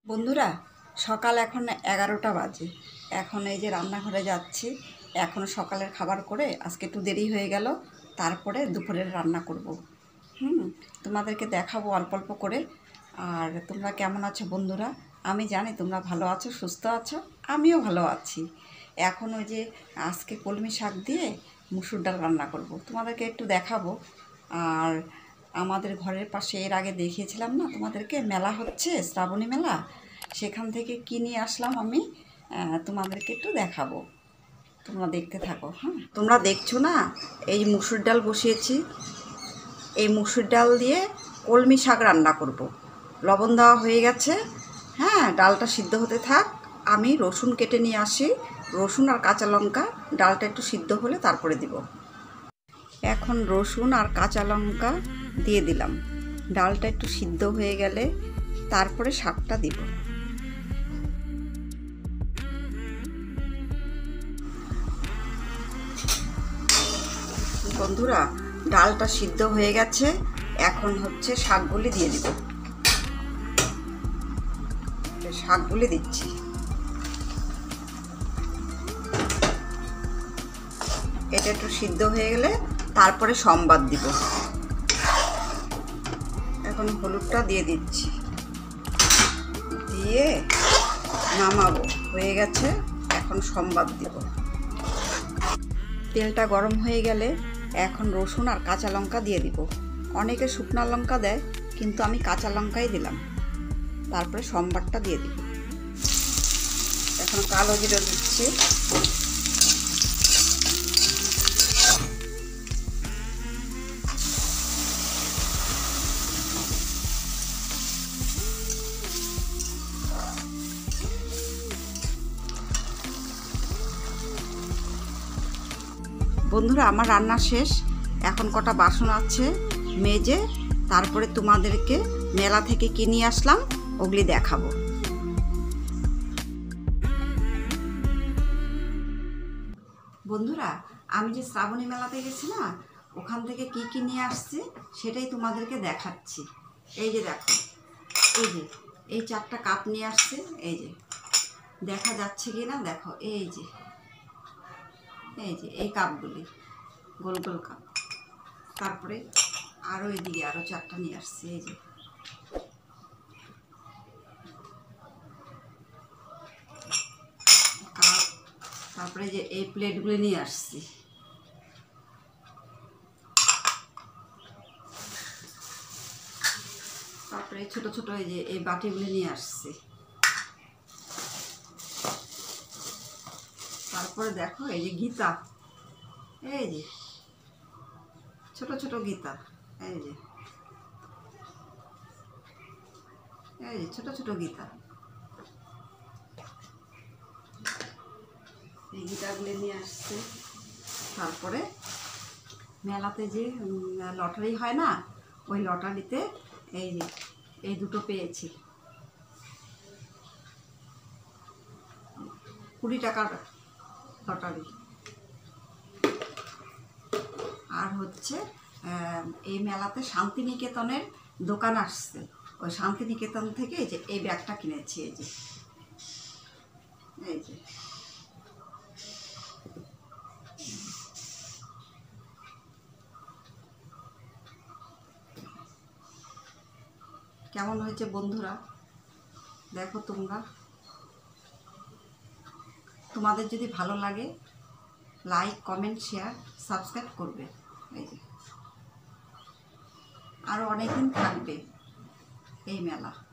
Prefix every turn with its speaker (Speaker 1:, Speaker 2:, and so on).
Speaker 1: বন্ধুরা, সকাল এখন 11টা বাজে। এখন এই যে রান্নাঘরে যাচ্ছি। এখন সকালের খাবার করে আজকে একটু দেরি হয়ে গেল, তারপরে দুপুরের রান্না করব। তোমাদেরকে দেখাবো অল্প অল্প করে। আর তোমরা কেমন আছো বন্ধুরা? আমি জানি তোমরা ভালো আছো, সুস্থ আছো, আমিও ভালো আছি। এখন ওই যে আজকে কলমি শাক দিয়ে মুসুর ডাল রান্না করব, তোমাদেরকে একটু দেখাবো। আর আমাদের ঘরের পাশে এর আগে দেখিয়েছিলাম না তোমাদেরকে, মেলা হচ্ছে, শ্রাবণী মেলা, সেখান থেকে কিনে আসলাম আমি, তোমাদেরকে একটু দেখাবো। তোমরা দেখতে থাকো। হ্যাঁ, তোমরা দেখছো না, এই মুসুর ডাল বসিয়েছি। এই মুসুর ডাল দিয়ে কলমি শাক রান্না করব। লবণ দেওয়া হয়ে গেছে। হ্যাঁ, ডালটা সিদ্ধ হতে থাক। আমি রসুন কেটে নিয়ে আসি, রসুন আর কাঁচা লঙ্কা, ডালটা একটু সিদ্ধ হলে তারপরে দিব। এখন রসুন আর কাঁচা লঙ্কা দিয়ে দিলাম। ডালটা একটু সিদ্ধ হয়ে গেলে তারপরে শাকটা দিব। বন্ধুরা, ডালটা সিদ্ধ হয়ে গেছে, এখন হচ্ছে শাকগুলি দিয়ে দিব। শাকগুলি দিচ্ছি। এটা একটু সিদ্ধ হয়ে গেলে তারপরে সম্বাদ দিব। এখন হলুদটা দিয়ে দিচ্ছি, দিয়ে নামাবো। হয়ে গেছে, এখন সম্বাদ দিব। তেলটা গরম হয়ে গেলে এখন রসুন আর কাঁচা লঙ্কা দিয়ে দিব। অনেকে শুকনো লঙ্কা দেয়, কিন্তু আমি কাঁচা লঙ্কাই দিলাম। তারপরে সম্বারটা দিয়ে দিব। এখন কালো জিরে দিচ্ছি। বন্ধুরা, আমার রান্না শেষ। এখন কটা বাসন আছে মেজে, তারপরে তোমাদেরকে মেলা থেকে কিনে আসলাম, ওগুলি দেখাবো। বন্ধুরা, আমি যে শ্রাবণী মেলাতে গেছি না, ওখান থেকে কি কি নিয়ে আসছি সেটাই তোমাদেরকে দেখাচ্ছি। এই যে দেখো, এই যে এই 4টা কাপ নিয়ে আসছে। এই যে দেখা যাচ্ছে কি না দেখো, এই যে এই কাপগুলি, গোল গোল কাপ। তারপরে আরও এদিকে আরও 4টা নিয়ে আসছে। এই যে কাপ। তারপরে যে এই প্লেটগুলি নিয়ে আসছি। তারপরে ছোট ছোট এই যে এই বাটিগুলি নিয়ে আসছি। তারপরে দেখো এই যে গীতা, এই যে ছোট ছোট গীতা, এই যে ছোট ছোট গীতা। এই গীতাগুলি নিয়ে আসছে। তারপরে মেলাতে যে লটারি হয় না, ওই লটারিতে এই যে এই দুটো পেয়েছি, 20 টাকার লটারি। আর হচ্ছে এই মেলাতে শান্তিনিকেতনের দোকান আসছে, ওই শান্তিনিকেতন থেকে এই যে এই ব্যাগটা কিনেছি। এই যে এই যে কেমন হয়েছে বন্ধুরা? দেখো তোমরা, তোমাদের যদি ভালো লাগে লাইক, কমেন্ট, শেয়ার, সাবস্ক্রাইব করবে। এই যে আরও অনেকদিন থাকবে এই মেলা।